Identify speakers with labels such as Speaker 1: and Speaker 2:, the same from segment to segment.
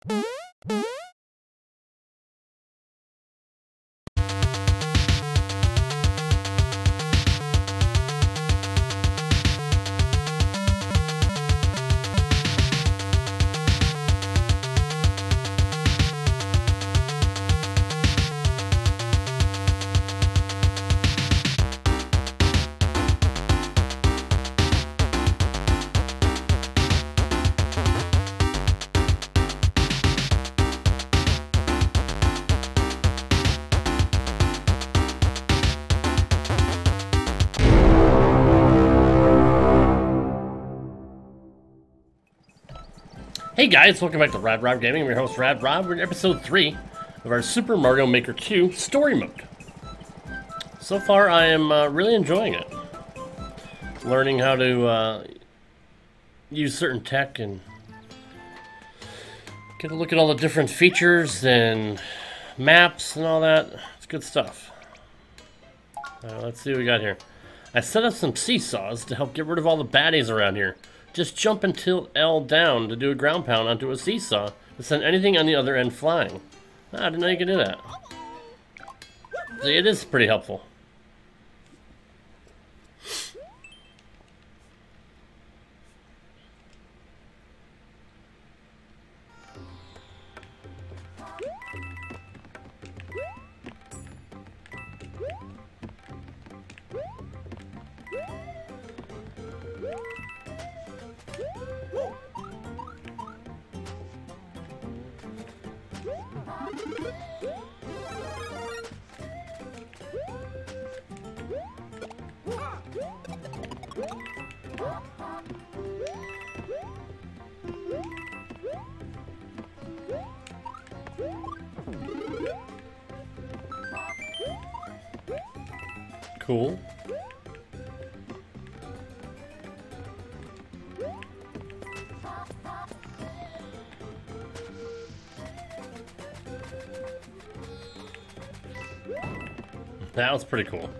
Speaker 1: Hey guys, welcome back to Rad Rob Gaming. I'm your host Rad Rob. We're in episode 3 of our Super Mario Maker 2 story mode. So far I am really enjoying it. Learning how to use certain tech and get a look at all the different features and maps and all that. It's good stuff. Let's see what we got here. I set up some seesaws to help get rid of all the baddies around here. Just jump and tilt L down to do a ground pound onto a seesaw to send anything on the other end flying. I didn't know you could do that. See, it is pretty helpful. Cool. That was pretty cool.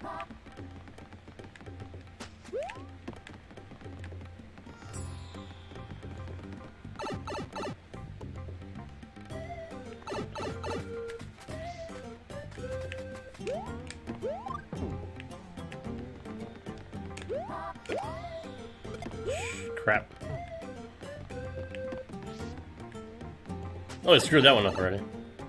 Speaker 1: Crap. Oh, I screwed that one up already.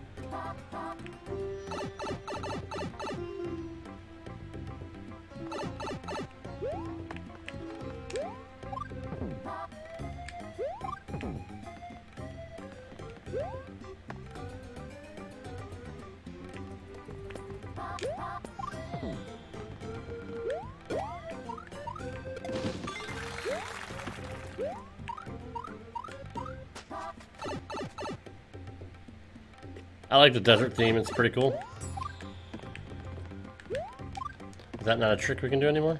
Speaker 1: I like the desert theme, it's pretty cool. Is that not a trick we can do anymore?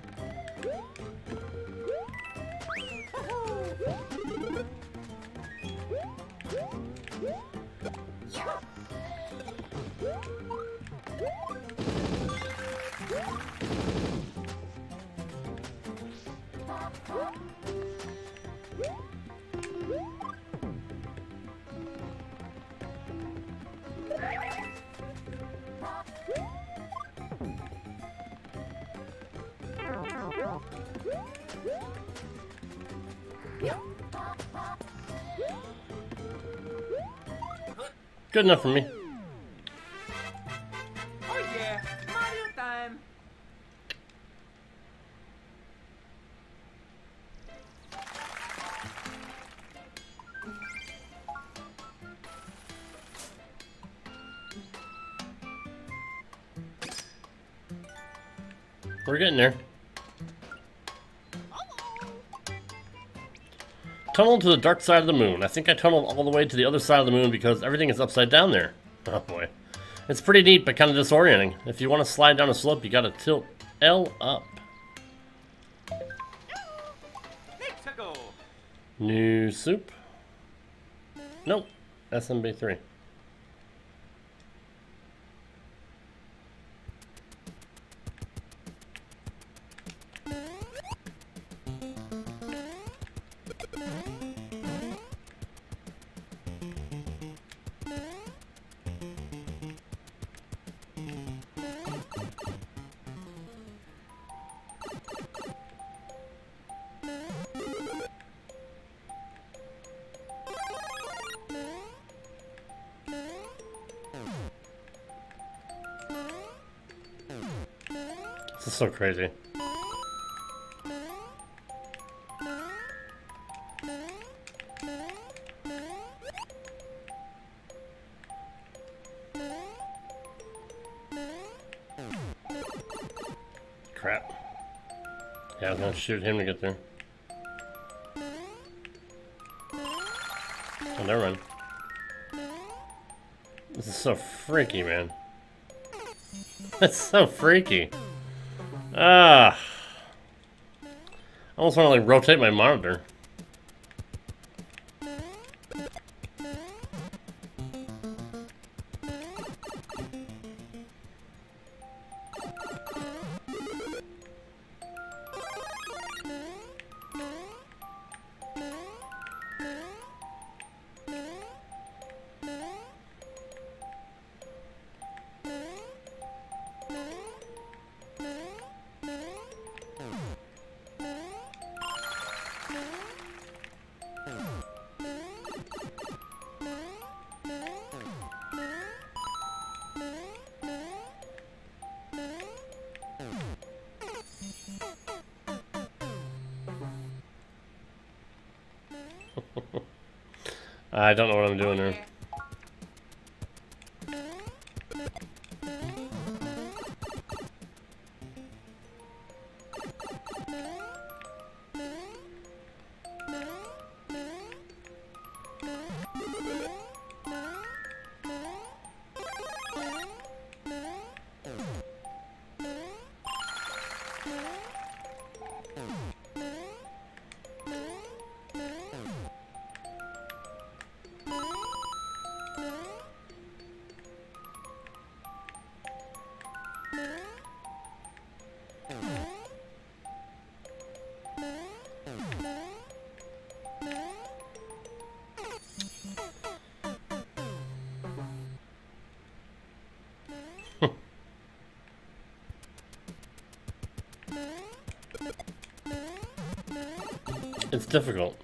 Speaker 1: Good enough for me.
Speaker 2: Oh yeah, Mario time.
Speaker 1: We're getting there. Tunnel to the dark side of the moon. I think I tunneled all the way to the other side of the moon because everything is upside down there. Oh boy. It's pretty neat, but kind of disorienting. If you want to slide down a slope, you gotta tilt L up. New soup? Nope. SMB3. This is so crazy. Crap. Yeah, I was gonna shoot him to get there. Oh, never mind. This is so freaky, man. That's so freaky. Ah. I almost want to like rotate my monitor. I don't know what I'm doing here. It's difficult.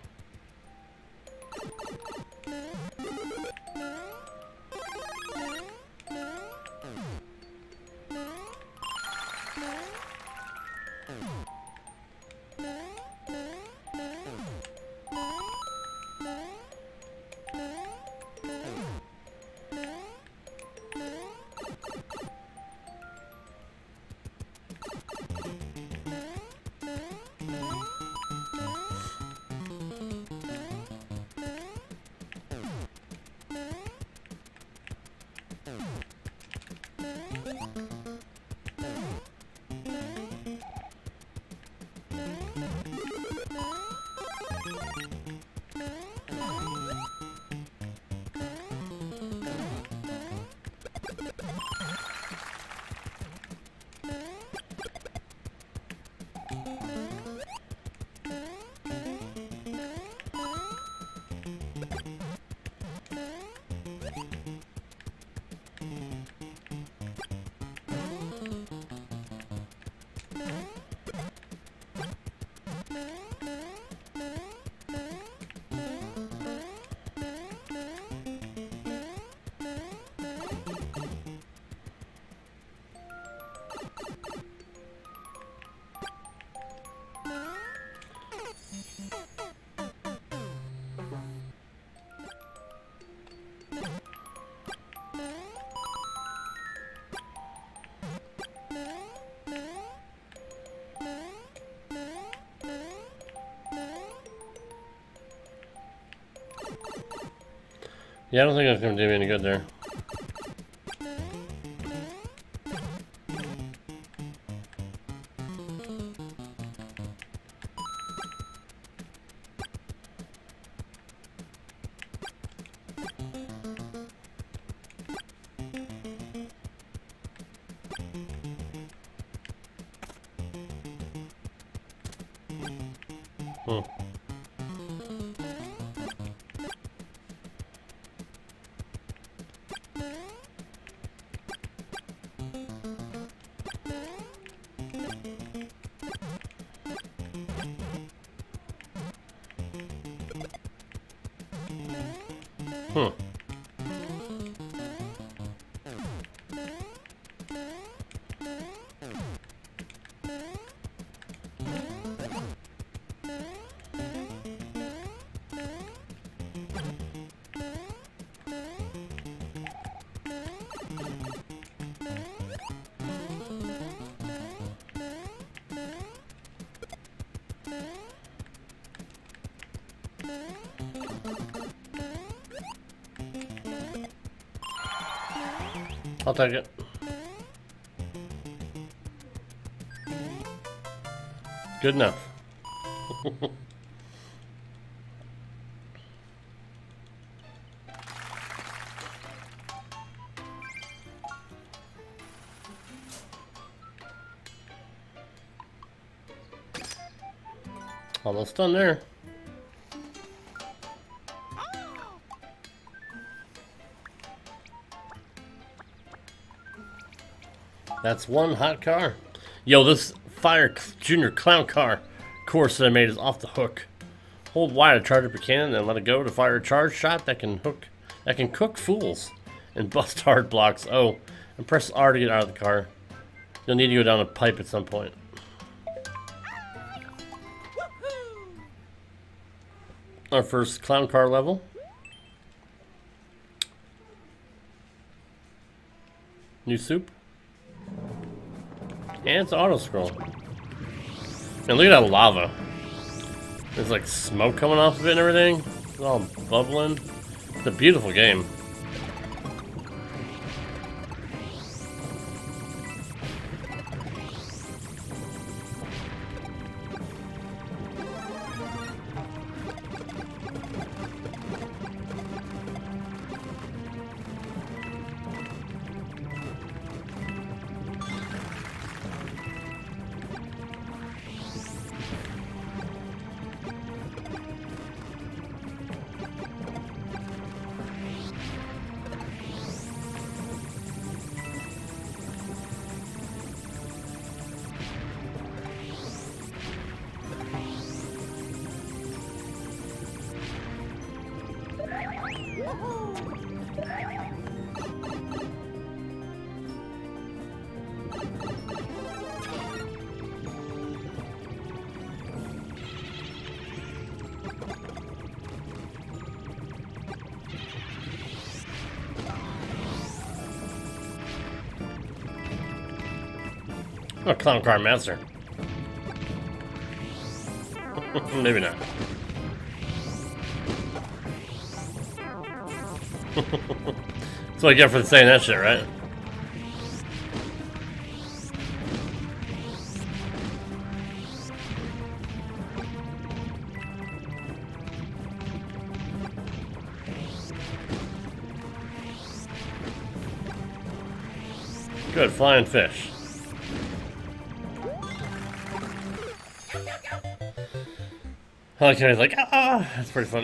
Speaker 1: Yeah, I don't think that's going to do me any good there. I'll take it. Good enough. Almost done there. That's one hot car. Yo, this Fire Junior Clown Car course that I made is off the hook. Hold Y to charge up your cannon and let it go to fire a charge shot that can cook fools and bust hard blocks. Oh, and press R to get out of the car. You'll need to go down a pipe at some point. Our first clown car level. New soup. And it's auto scroll. And look at that lava. There's like smoke coming off of it and everything. It's all bubbling. It's a beautiful game. Oh, Clown Car Master. Maybe not. That's what I get for saying that shit, right? Good, flying fish. Okay, he's like, ah, that's pretty funny.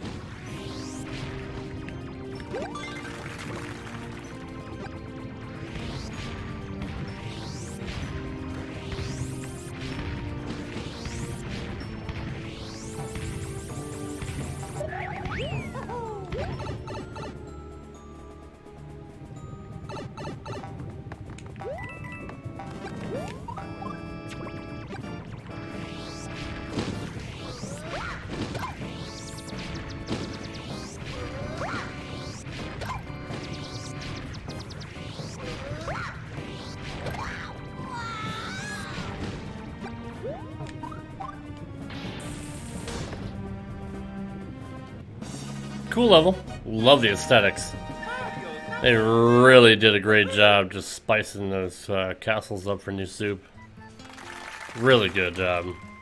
Speaker 1: Cool level. Love the aesthetics. They really did a great job just spicing those castles up for new soup. Really good job.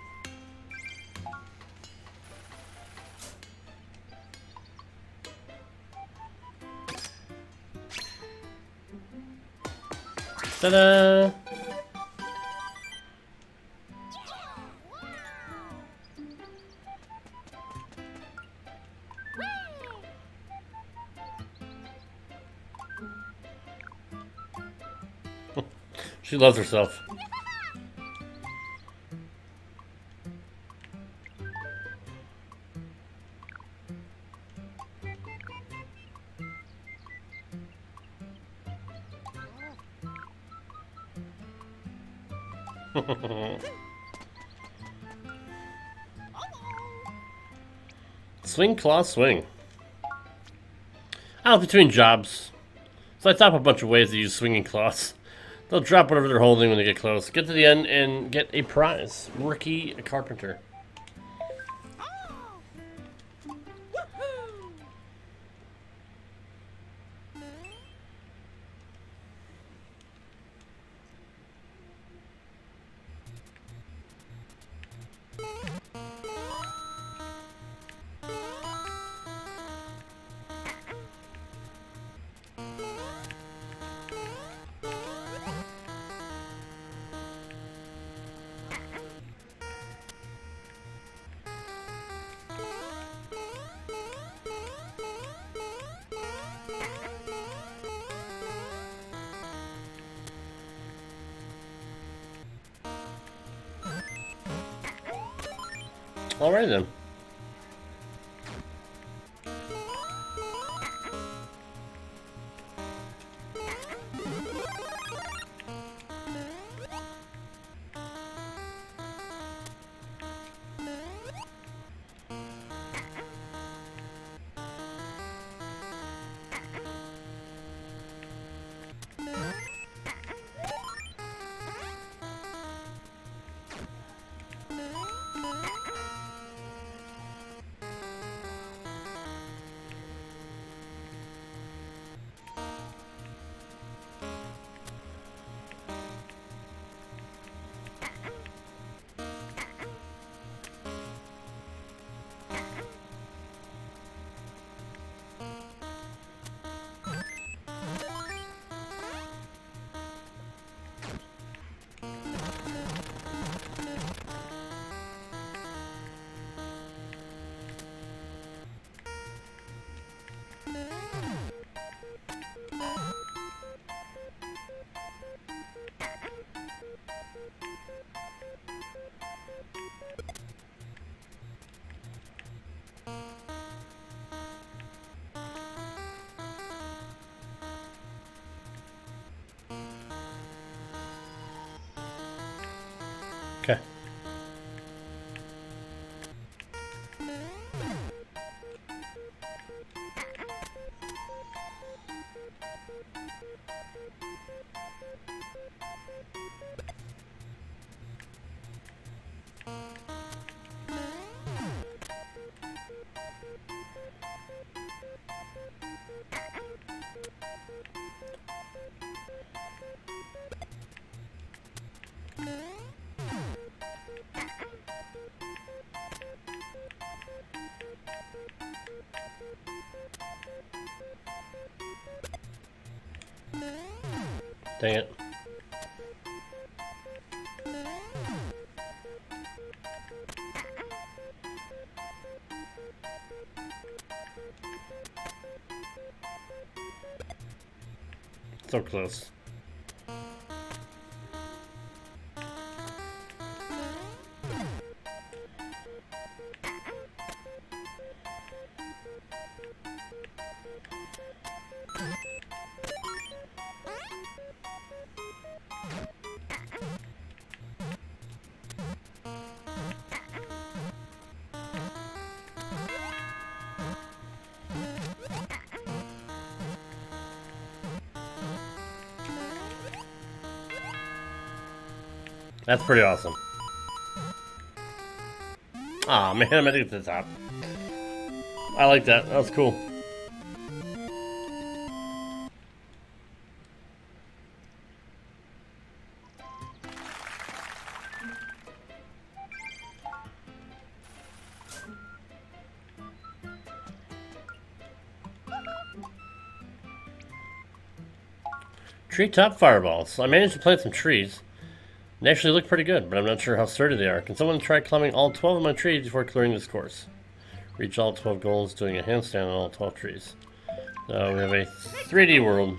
Speaker 1: Ta-da! She loves herself. Swing, claw, swing. I was between jobs, so I thought up a bunch of ways to use swinging claws. They'll drop whatever they're holding when they get close. Get to the end and get a prize. Ricky Carpenter. Alright then. Okay. Dang it. So close. That's pretty awesome. Aw, man, I'm gonna get to the top. I like that. That was cool. Treetop fireballs. I managed to plant some trees. They actually look pretty good, but I'm not sure how sturdy they are. Can someone try climbing all 12 of my trees before clearing this course? Reach all 12 goals doing a handstand on all 12 trees. We have a 3D world.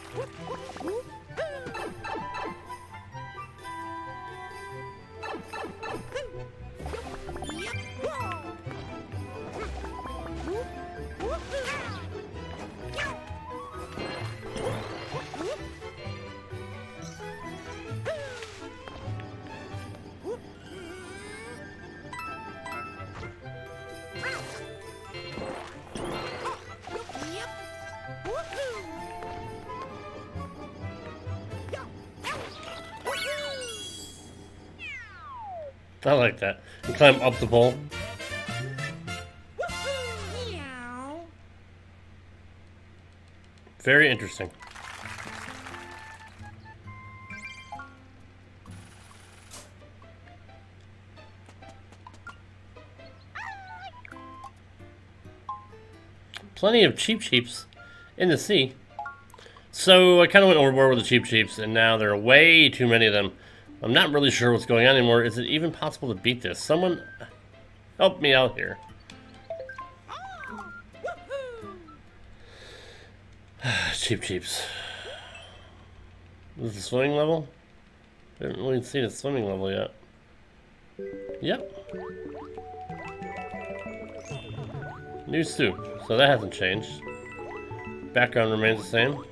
Speaker 1: I like that. You climb up the pole. Very interesting. Plenty of Cheep Cheeps in the sea. So I kind of went overboard with the Cheep Cheeps, and now there are way too many of them. I'm not really sure what's going on anymore. Is it even possible to beat this? Someone help me out here. Cheep Cheeps. Is this the swimming level? I haven't really seen a swimming level yet. Yep. New soup. So that hasn't changed. Background remains the same.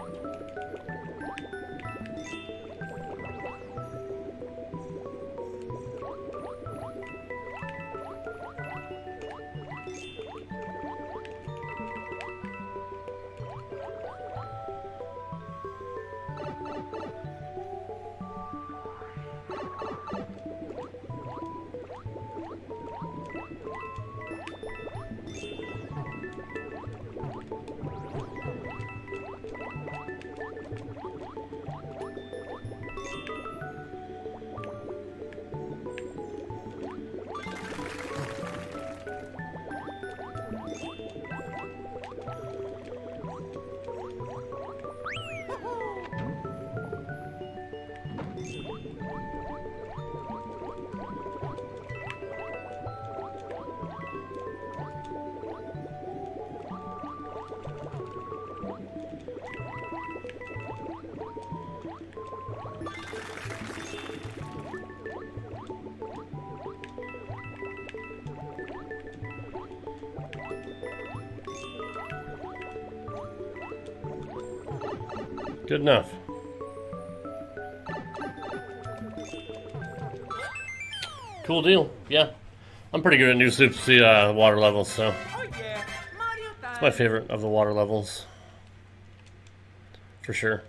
Speaker 1: Good enough. Cool deal. Yeah. I'm pretty good at new soups, the water levels, so.
Speaker 2: Oh yeah, Mario time.
Speaker 1: It's my favorite of the water levels. For sure.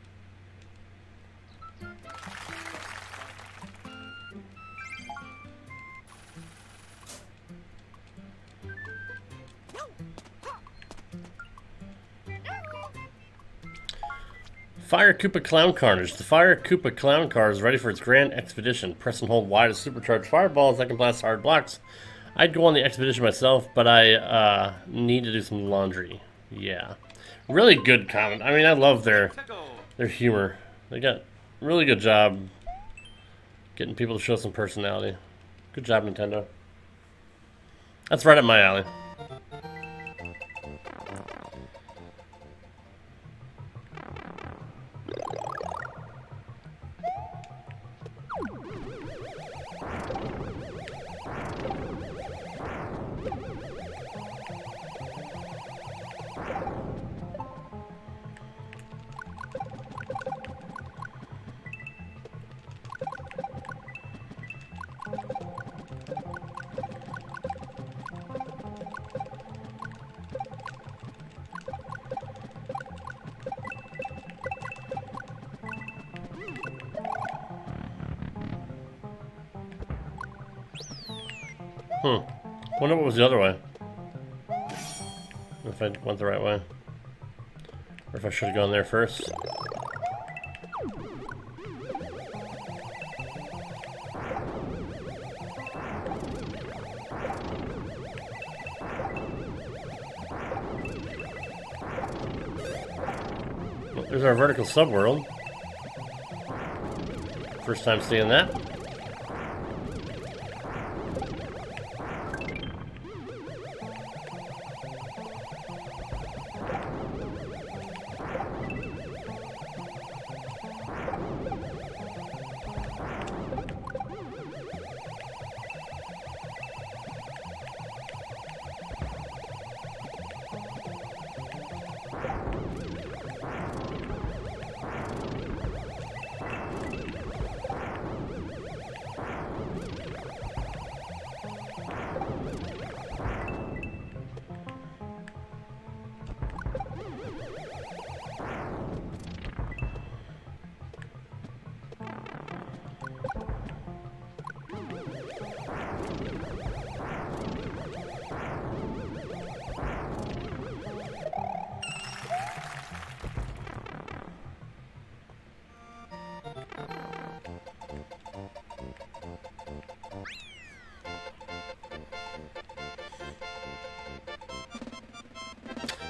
Speaker 1: Fire Koopa Clown Carnage. The Fire Koopa Clown Car is ready for its grand expedition. Press and hold Y to supercharge fireballs that can blast hard blocks. I'd go on the expedition myself, but I need to do some laundry. Yeah. Really good comment. I mean, I love their humor. They got a really good job getting people to show some personality. Good job, Nintendo. That's right up my alley. Wonder what was the other way. If I went the right way. Or if I should have gone there first. Well, there's our vertical subworld. First time seeing that.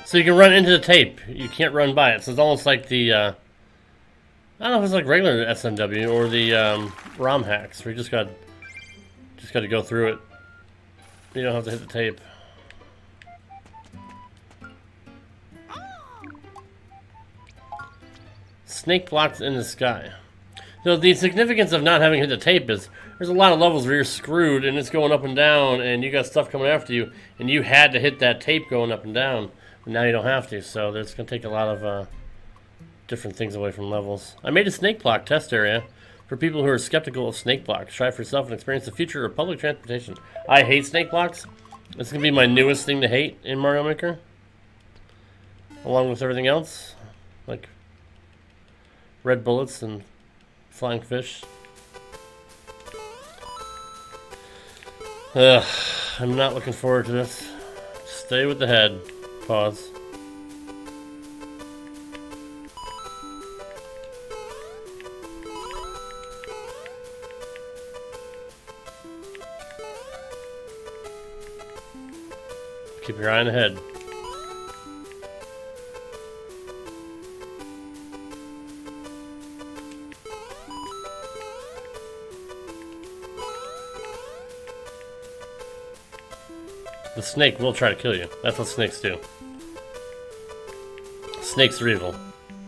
Speaker 1: So you can run into the tape. You can't run by it. So it's almost like the, I don't know if it's like regular SMW or the ROM hacks, where you just got to go through it. You don't have to hit the tape. Snake blocks in the sky. So the significance of not having hit the tape is there's a lot of levels where you're screwed and it's going up and down and you got stuff coming after you and you had to hit that tape going up and down. But now you don't have to, so that's going to take a lot of different things away from levels. I made a snake block test area for people who are skeptical of snake blocks. Try for yourself and experience the future of public transportation. I hate snake blocks. It's going to be my newest thing to hate in Mario Maker. Along with everything else. Like red bullets and flying fish. I'm not looking forward to this. Stay with the head. Pause. Keep your eye on the head. The snake will try to kill you. That's what snakes do. Snakes are evil.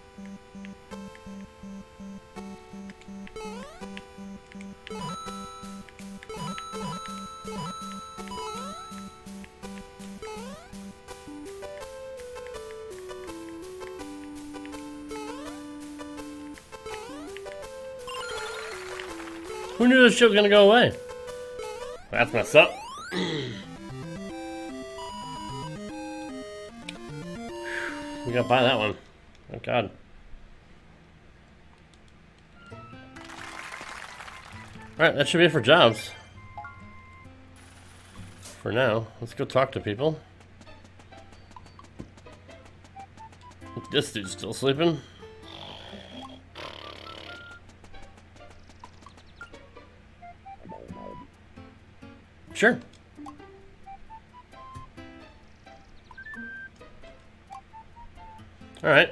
Speaker 1: Who knew this shit was gonna go away? That's messed up. We got by that one. Oh god. Alright, that should be it for jobs. For now. Let's go talk to people. This dude's still sleeping. Sure. Alright.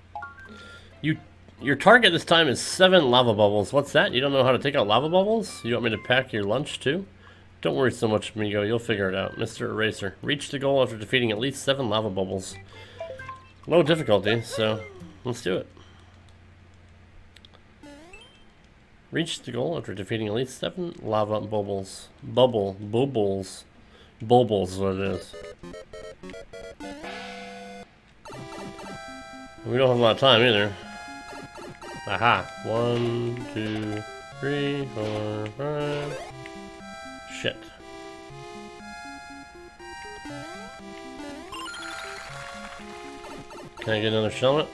Speaker 1: Your target this time is 7 lava bubbles. What's that? You don't know how to take out lava bubbles? You want me to pack your lunch too? Don't worry so much, Migo. You'll figure it out. Mr. Eraser. Reach the goal after defeating at least 7 lava bubbles. Low difficulty, so let's do it. Reach the goal after defeating at least 7 lava bubbles. Bubbles is what it is. We don't have a lot of time either. Aha. 1, 2, 3, 4, 5. Shit. Can I get another shellmet?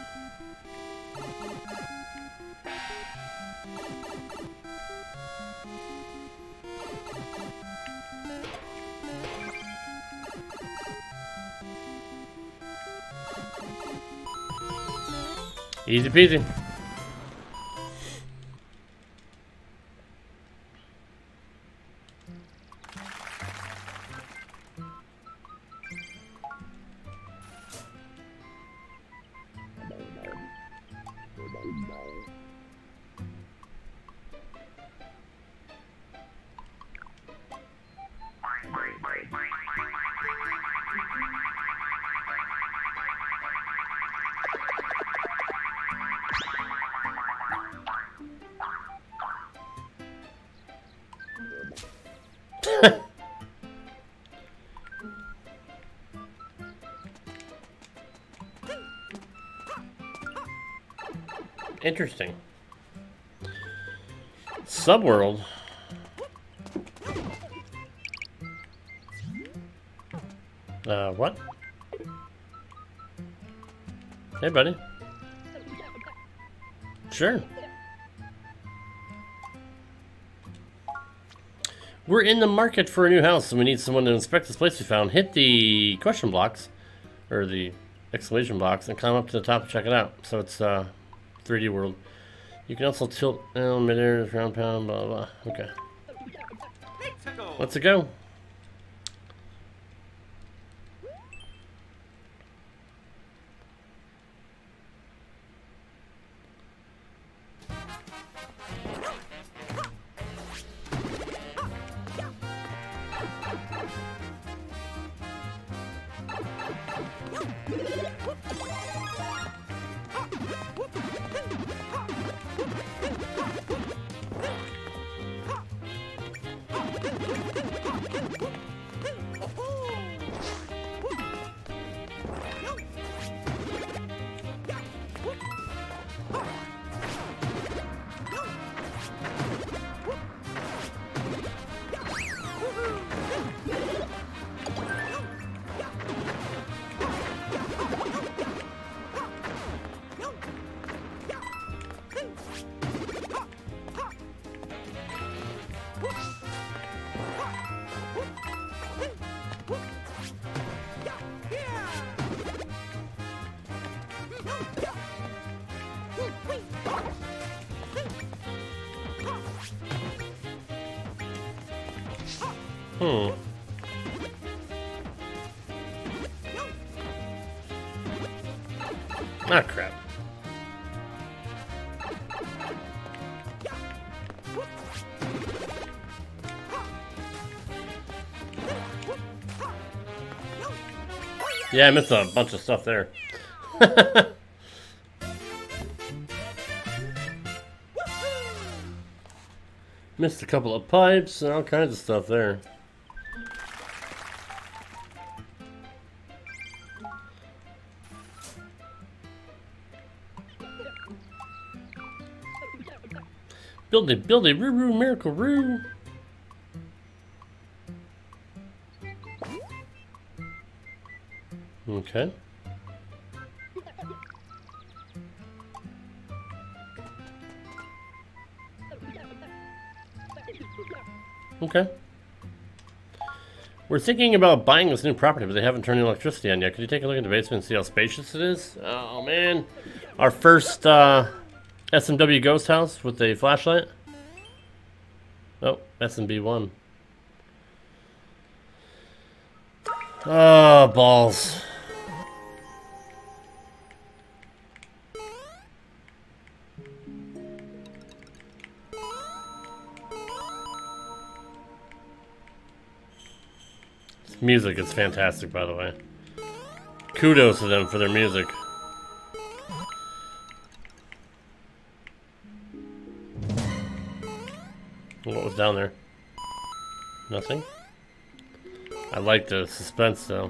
Speaker 1: Easy peasy. Interesting. Subworld. What? Hey, buddy. Sure. We're in the market for a new house, and we need someone to inspect this place we found. Hit the question blocks, or the exclamation blocks, and climb up to the top and check it out. So it's 3D world. You can also tilt midair, round pound, blah blah. Okay. Let's go. Hmm. Ah, crap. Yeah, I missed a bunch of stuff there. Missed a couple of pipes and all kinds of stuff there. Build it, roo roo, miracle roo. Okay. Okay. We're thinking about buying this new property, but they haven't turned the electricity on yet. Could you take a look at the basement and see how spacious it is? Oh, man. Our first SMW ghost house with a flashlight. Oh, SMB1. Oh, balls. This music is fantastic, by the way. Kudos to them for their music. What was down there? Nothing? I like the suspense though.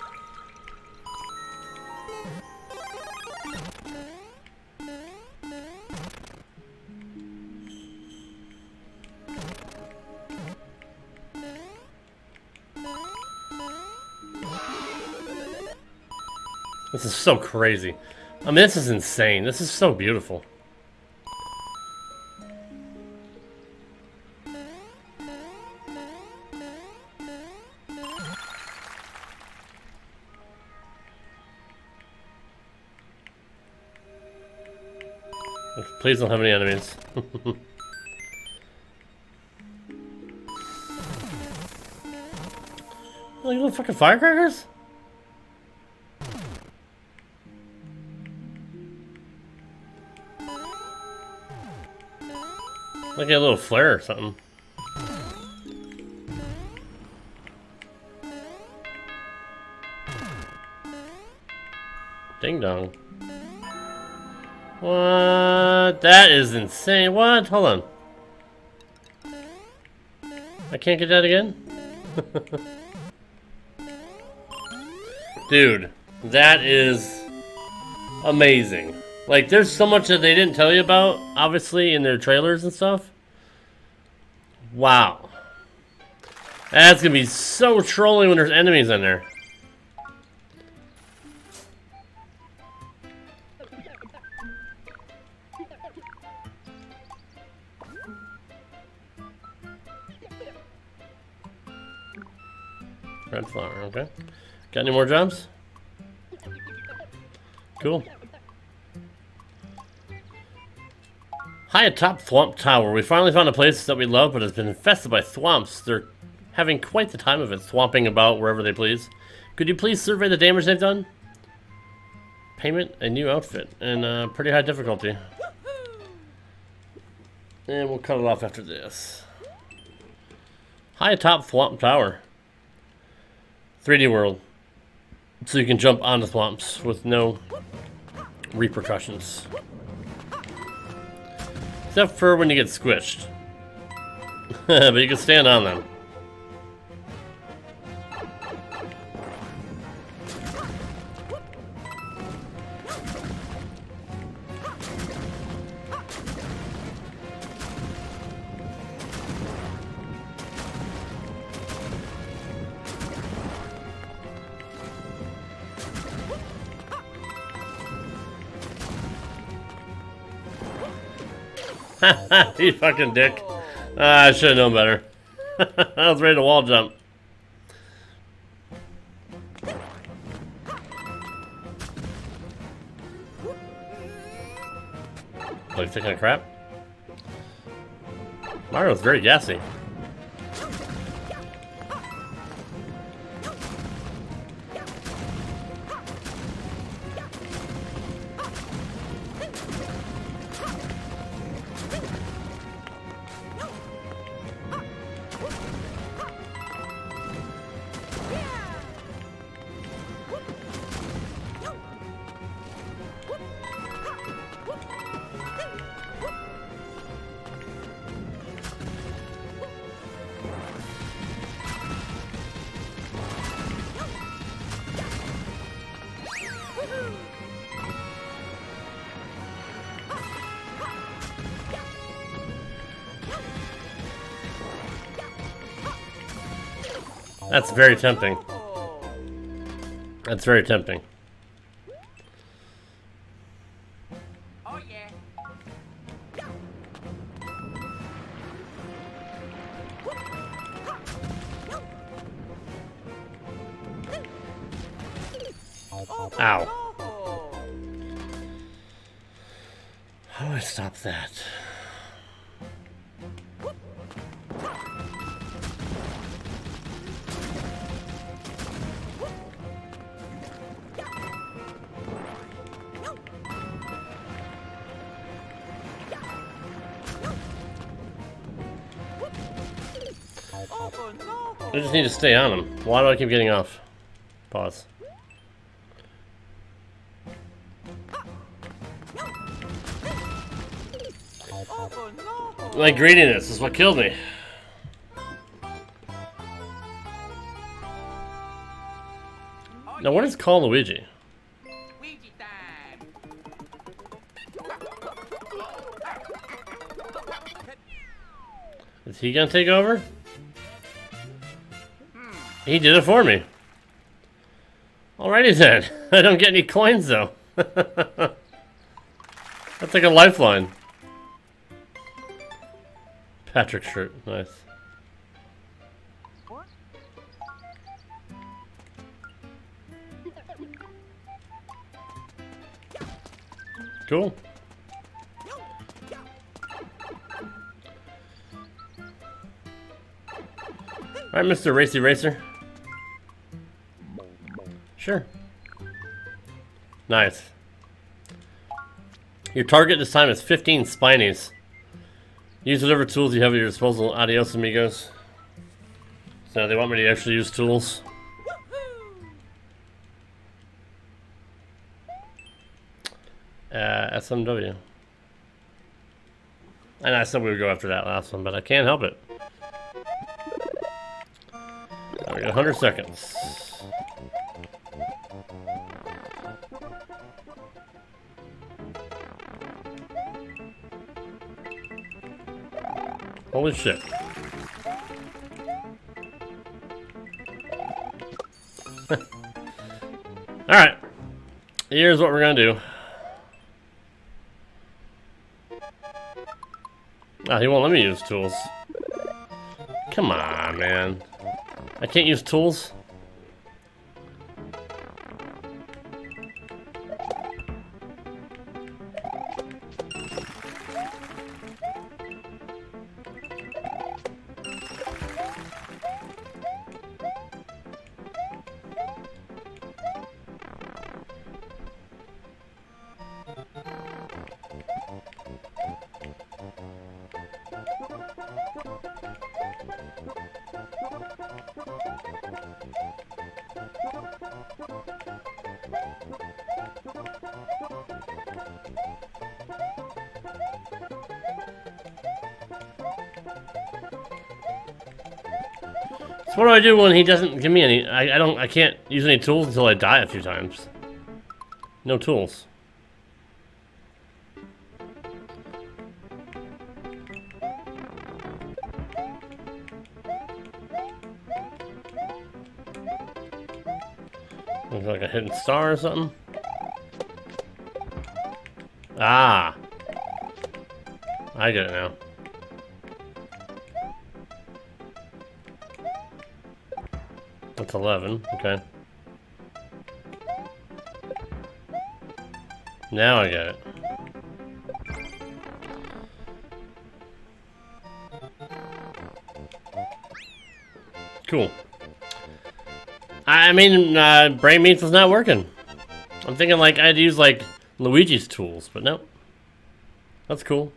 Speaker 1: This is so crazy. I mean, this is insane. This is so beautiful. Please don't have any enemies. Oh, you little fucking firecrackers? Like a little flare or something. Ding dong. What? That is insane. What? Hold on. I can't get that again? Dude, that is amazing. Like, there's so much that they didn't tell you about, obviously, in their trailers and stuff. Wow. That's gonna be so trolling when there's enemies in there. Red flower, okay. Got any more jobs? Cool. High atop Thwomp Tower. We finally found a place that we love, but has been infested by thwomps. They're having quite the time of it, thwomping about wherever they please. Could you please survey the damage they've done? Payment, a new outfit, and pretty high difficulty. And we'll cut it off after this. High atop Thwomp Tower. 3D world. So you can jump onto thwomps with no repercussions. Except for when you get squished. But you can stand on them. You fucking dick. I should have known better. I was ready to wall jump. Like taking a crap? Mario's very gassy. That's very tempting. That's very tempting.
Speaker 2: Oh yeah.
Speaker 1: Ow.
Speaker 2: Oh.
Speaker 1: How do I stop that?
Speaker 2: Oh no.
Speaker 1: I just need to stay on him. Why do I keep getting off? Pause.
Speaker 2: Oh no.
Speaker 1: My greediness is what killed me. Now, what is Call Luigi?
Speaker 2: Ouija time.
Speaker 1: Is he gonna take over? He did it for me. Alrighty then. I don't get any coins though. That's like a lifeline. Patrick shirt, nice. Cool. Alright, Mr. Racy Racer. Sure. Nice. Your target this time is 15 Spinies. Use whatever tools you have at your disposal. Adios, amigos. So they want me to actually use tools. SMW. And I said we would go after that last one, but I can't help it. Now we got 100 seconds. Holy shit. Alright. Here's what we're gonna do. Oh, he won't let me use tools. Come on, man. I can't use tools? So what do I do when he doesn't give me any? I can't use any tools until I die a few times. No tools. Looks like a hidden star or something. Ah, I get it now. That's 11, okay. Now I get it. Cool. I mean, Brain Meats was not working. I'm thinking like I'd use like Luigi's tools, but nope. That's cool.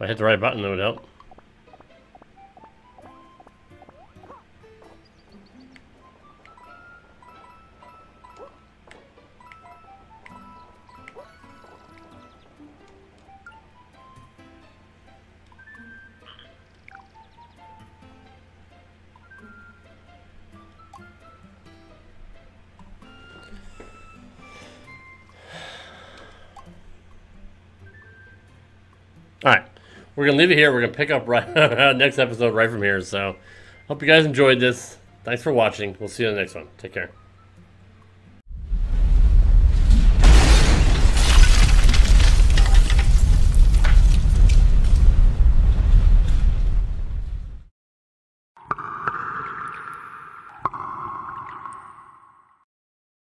Speaker 1: I hit the right button, that would help. Alright, we're going to leave it here. We're going to pick up right next episode right from here. So, hope you guys enjoyed this. Thanks for watching. We'll see you in the next one. Take care.